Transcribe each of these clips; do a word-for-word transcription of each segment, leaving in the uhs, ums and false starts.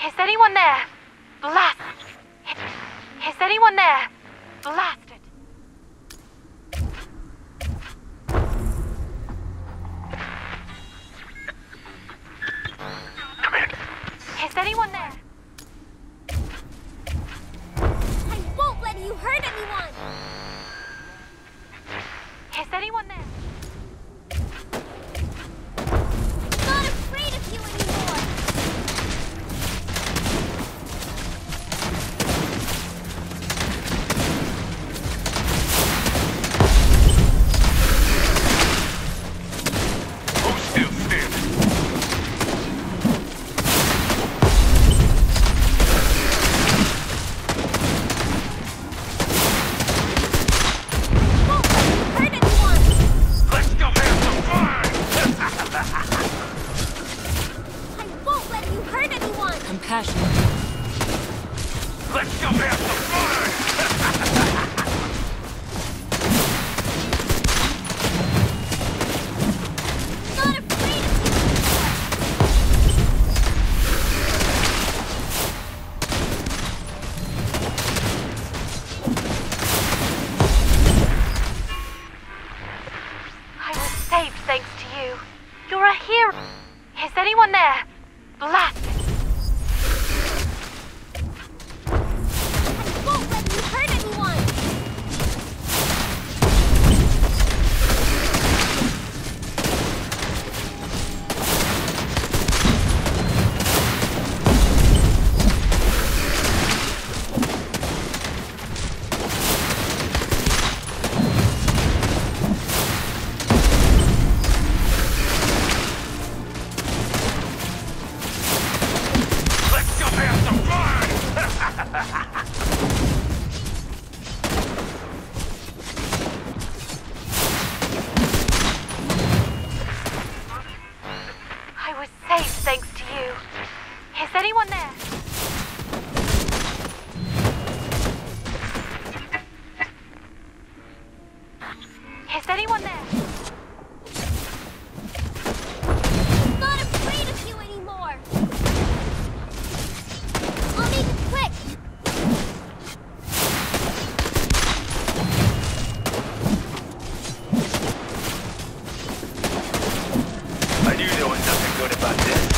Is anyone there? Blast! Is anyone there? Blast it! Come in. Is anyone there? I won't let you hurt anyone! Is anyone there? Not afraid of you anymore! Who's still standing? Won't let you hurt anyone! Let's go have some fun! I won't let you hurt anyone! Compassion. Let's go have some fun! Not afraid of you anymore! I was saved thanks to you. You're a hero. Is anyone there? Blast it! I won't let you hurt anyone! Let's go have some fun! I was saved thanks to you. Is anyone there? Is anyone there? Not afraid of you anymore! I'll make it quick! I knew there was nothing good about this.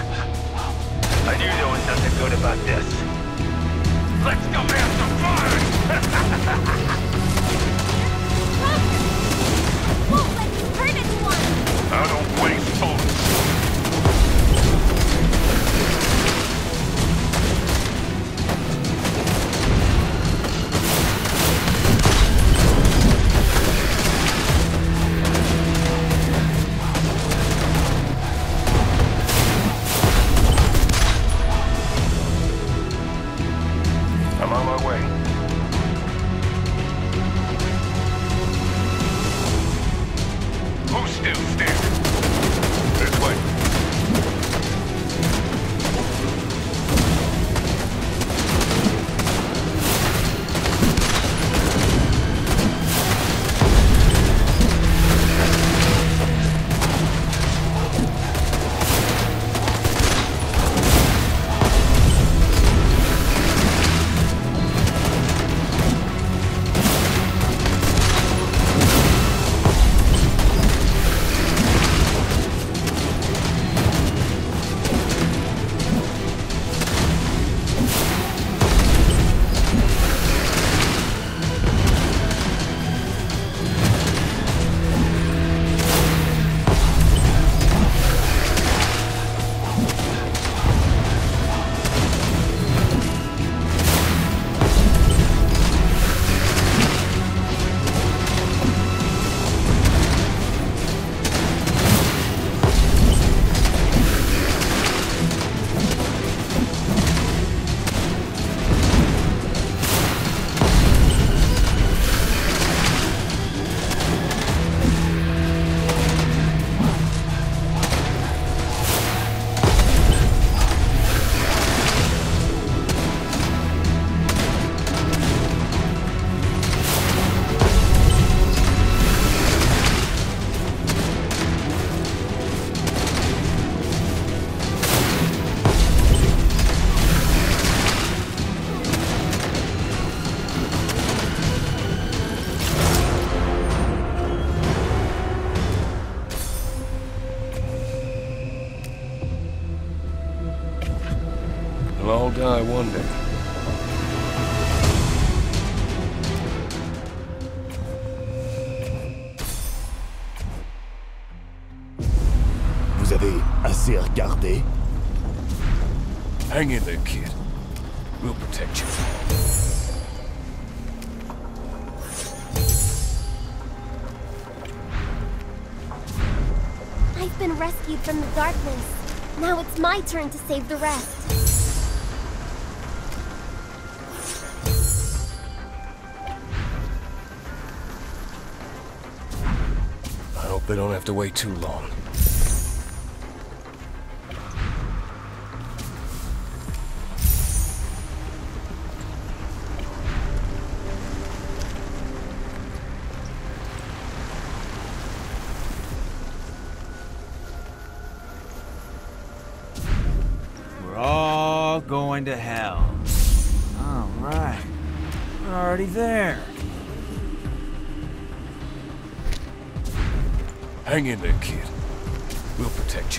I knew there was nothing good about this. Let's go have some fun! Roger! Won't let you hurt anyone! I don't waste bullets. I'm on my way. Who's still standing? This way. We'll all die one day. Vous avez assez regardé? Hang in there, kid. We'll protect you. I've been rescued from the darkness. Now it's my turn to save the rest. I hope they don't have to wait too long. We're all going to hell. All right. We're already there. Hang in there, kid. We'll protect you.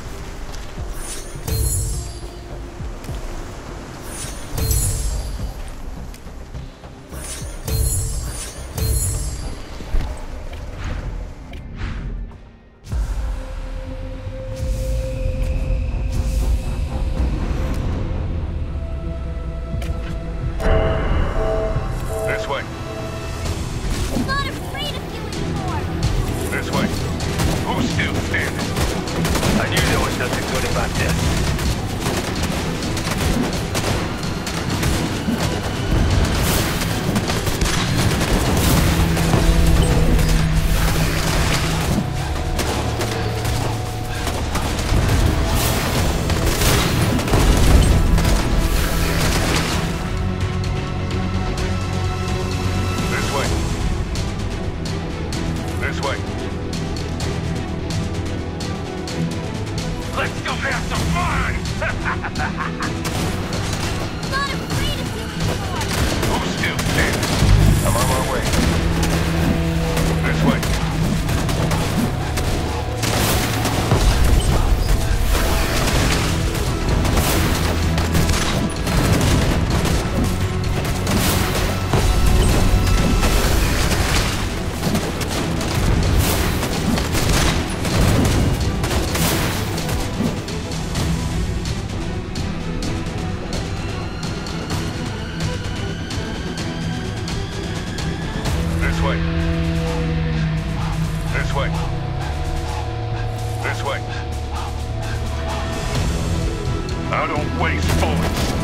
This way. I'm not afraid of you anymore. This way. Who's still standing? I knew there was nothing good about this. This way. This way. Let's go have some fun! I'm not afraid of you anymore. Who's still standing? I'm on my way. This way. I don't waste bullets.